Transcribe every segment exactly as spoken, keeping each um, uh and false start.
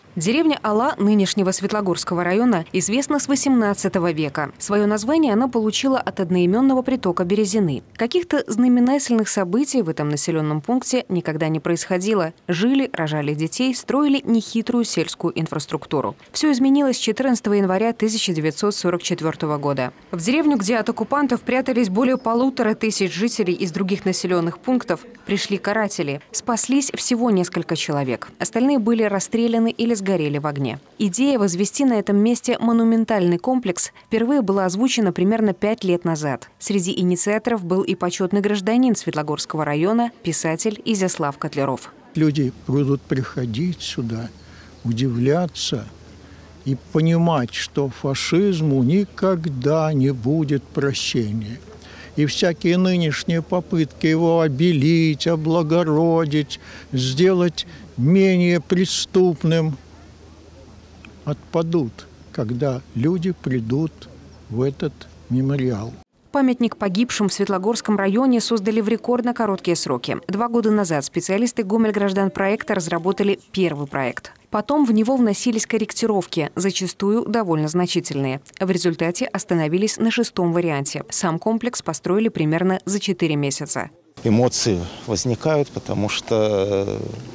Деревня Ала нынешнего Светлогорского района известна с восемнадцатого века. Свое название она получила от одноименного притока Березины. Каких-то знаменательных событий в этом населенном пункте никогда не происходило. Жили, рожали детей, строили нехитрую сельскую инфраструктуру. Все изменилось четырнадцатого января тысяча девятьсот сорок четвёртого года. В деревню, где от оккупантов прятались более полутора тысяч жителей из других населенных пунктов, пришли каратели. Спаслись всего несколько человек. Остальные были расстреляны или сгорели в огне. Идея возвести на этом месте монументальный комплекс впервые была озвучена примерно пять лет назад. Среди инициаторов был и почетный гражданин Светлогорского района, писатель Изяслав Котляров. Люди будут приходить сюда, удивляться и понимать, что фашизму никогда не будет прощения. И всякие нынешние попытки его обелить, облагородить, сделать менее преступным отпадут, когда люди придут в этот мемориал. Памятник погибшим в Светлогорском районе создали в рекордно короткие сроки. Два года назад специалисты Гомельгражданпроекта разработали первый проект. Потом в него вносились корректировки, зачастую довольно значительные. В результате остановились на шестом варианте. Сам комплекс построили примерно за четыре месяца. Эмоции возникают, потому что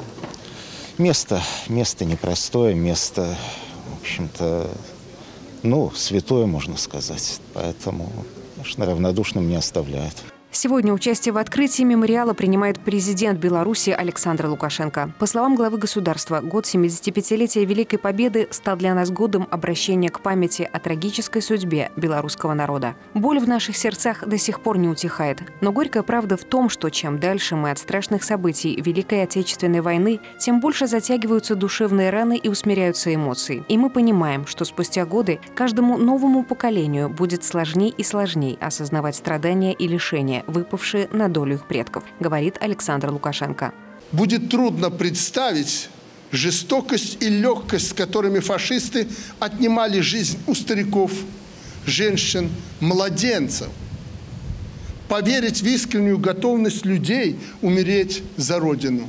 место, место непростое, место, в общем-то, ну, святое, можно сказать. Поэтому, конечно, равнодушным не оставляет. Сегодня участие в открытии мемориала принимает президент Беларуси Александр Лукашенко. По словам главы государства, год семидесятипятилетия Великой Победы стал для нас годом обращения к памяти о трагической судьбе белорусского народа. Боль в наших сердцах до сих пор не утихает. Но горькая правда в том, что чем дальше мы от страшных событий Великой Отечественной войны, тем больше затягиваются душевные раны и усмиряются эмоции. И мы понимаем, что спустя годы каждому новому поколению будет сложней и сложней осознавать страдания и лишения, выпавшие на долю их предков, говорит Александр Лукашенко. Будет трудно представить жестокость и легкость, с которыми фашисты отнимали жизнь у стариков, женщин, младенцев. Поверить в искреннюю готовность людей умереть за Родину.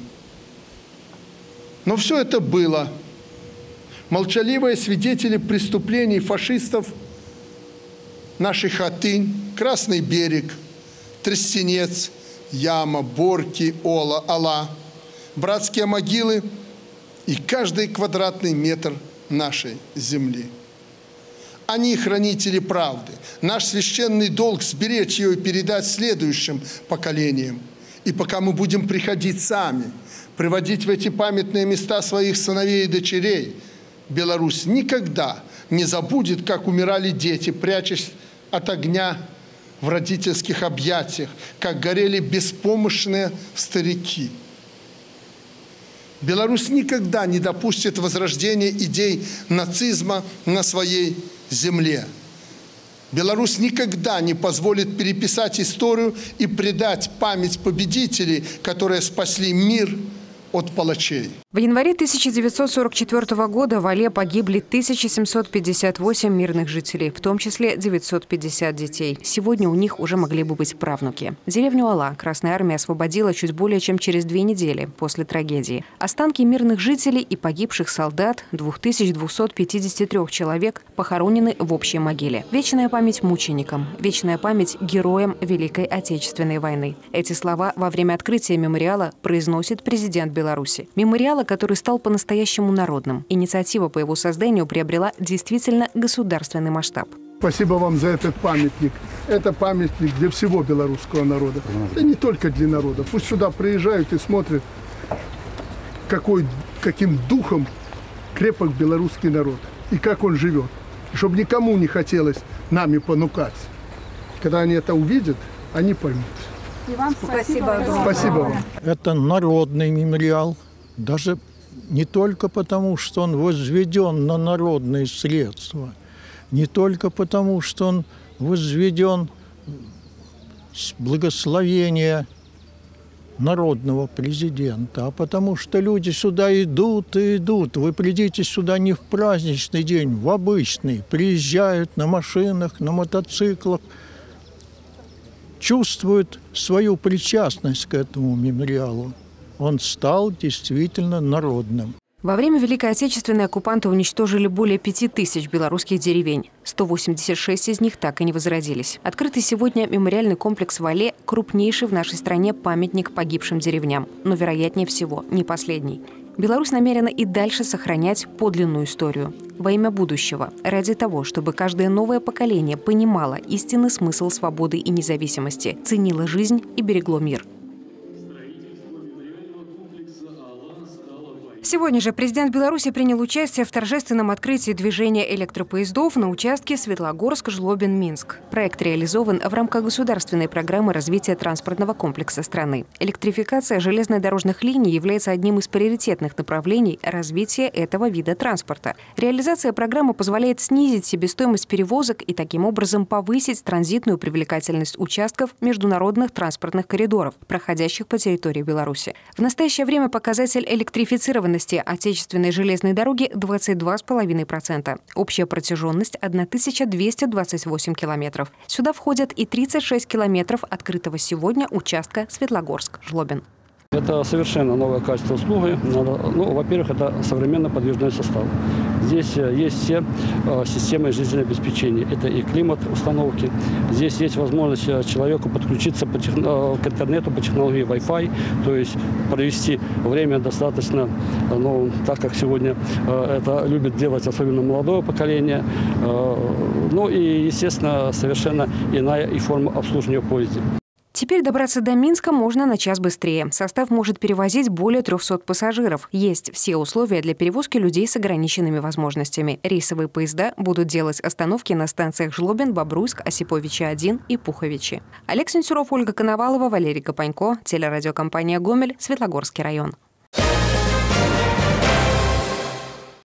Но все это было. Молчаливые свидетели преступлений фашистов – наши Хатынь, Красный берег, Тростенец, Яма, Борки, Ола, Ала, братские могилы и каждый квадратный метр нашей земли. Они хранители правды. Наш священный долг сберечь ее и передать следующим поколениям. И пока мы будем приходить сами, приводить в эти памятные места своих сыновей и дочерей, Беларусь никогда не забудет, как умирали дети, прячась от огня в родительских объятиях, как горели беспомощные старики. Беларусь никогда не допустит возрождения идей нацизма на своей земле. Беларусь никогда не позволит переписать историю и предать память победителей, которые спасли мир от палачей. В январе тысяча девятьсот сорок четвёртого года в Але погибли тысяча семьсот пятьдесят восемь мирных жителей, в том числе девятьсот пятьдесят детей. Сегодня у них уже могли бы быть правнуки. Деревню Ала Красная Армия освободила чуть более чем через две недели после трагедии. Останки мирных жителей и погибших солдат, двух тысяч двухсот пятидесяти трёх человек, похоронены в общей могиле. Вечная память мученикам, вечная память героям Великой Отечественной войны. Эти слова во время открытия мемориала произносит президент Беларуси. Мемориала, который стал по-настоящему народным. Инициатива по его созданию приобрела действительно государственный масштаб. Спасибо вам за этот памятник. Это памятник для всего белорусского народа. И не только для народа. Пусть сюда приезжают и смотрят, какой, каким духом крепок белорусский народ. И как он живет. И чтобы никому не хотелось нами понукать. Когда они это увидят, они поймут. И вам спасибо. Спасибо вам. Это народный мемориал. Даже не только потому, что он возведен на народные средства, не только потому, что он возведен с благословения народного президента, а потому что люди сюда идут и идут. Вы придите сюда не в праздничный день, в обычный. Приезжают на машинах, на мотоциклах, чувствуют свою причастность к этому мемориалу. Он стал действительно народным. Во время Великой Отечественной оккупанты уничтожили более пяти тысяч белорусских деревень. сто восемьдесят шесть из них так и не возродились. Открытый сегодня мемориальный комплекс в Оле – крупнейший в нашей стране памятник погибшим деревням. Но, вероятнее всего, не последний. Беларусь намерена и дальше сохранять подлинную историю. Во имя будущего, ради того, чтобы каждое новое поколение понимало истинный смысл свободы и независимости, ценило жизнь и берегло мир. Сегодня же президент Беларуси принял участие в торжественном открытии движения электропоездов на участке Светлогорск-Жлобин-Минск. Проект реализован в рамках государственной программы развития транспортного комплекса страны. Электрификация железнодорожных линий является одним из приоритетных направлений развития этого вида транспорта. Реализация программы позволяет снизить себестоимость перевозок и таким образом повысить транзитную привлекательность участков международных транспортных коридоров, проходящих по территории Беларуси. В настоящее время показатель электрифицированности отечественной железной дороги двадцать два целых пять десятых процента. Общая протяженность тысяча двести двадцать восемь километров. Сюда входят и тридцать шесть километров открытого сегодня участка Светлогорск-Жлобин. Это совершенно новое качество услуги. Ну, во-первых, это современный подвижной состав. Здесь есть все системы жизнеобеспечения. Это и климат установки. Здесь есть возможность человеку подключиться по тех... к интернету по технологии Wi-Fi, то есть провести время достаточно, ну, так как сегодня это любит делать особенно молодое поколение. Ну и, естественно, совершенно иная и форма обслуживания в поезде. Теперь добраться до Минска можно на час быстрее. Состав может перевозить более трёхсот пассажиров. Есть все условия для перевозки людей с ограниченными возможностями. Рейсовые поезда будут делать остановки на станциях Жлобин, Бобруйск, Осиповичи один и Пуховичи. Олег Сенцюров, Ольга Коновалова, Валерий Копанько, телерадиокомпания «Гомель», Светлогорский район.